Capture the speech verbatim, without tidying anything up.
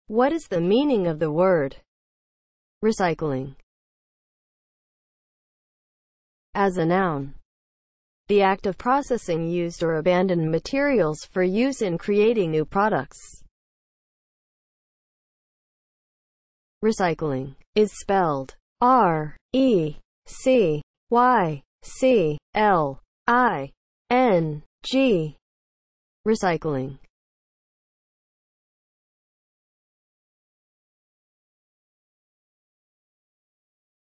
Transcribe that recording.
What is the meaning of the word recycling? As a noun, the act of processing used or abandoned materials for use in creating new products. Recycling is spelled R E C Y C L I N G. Recycling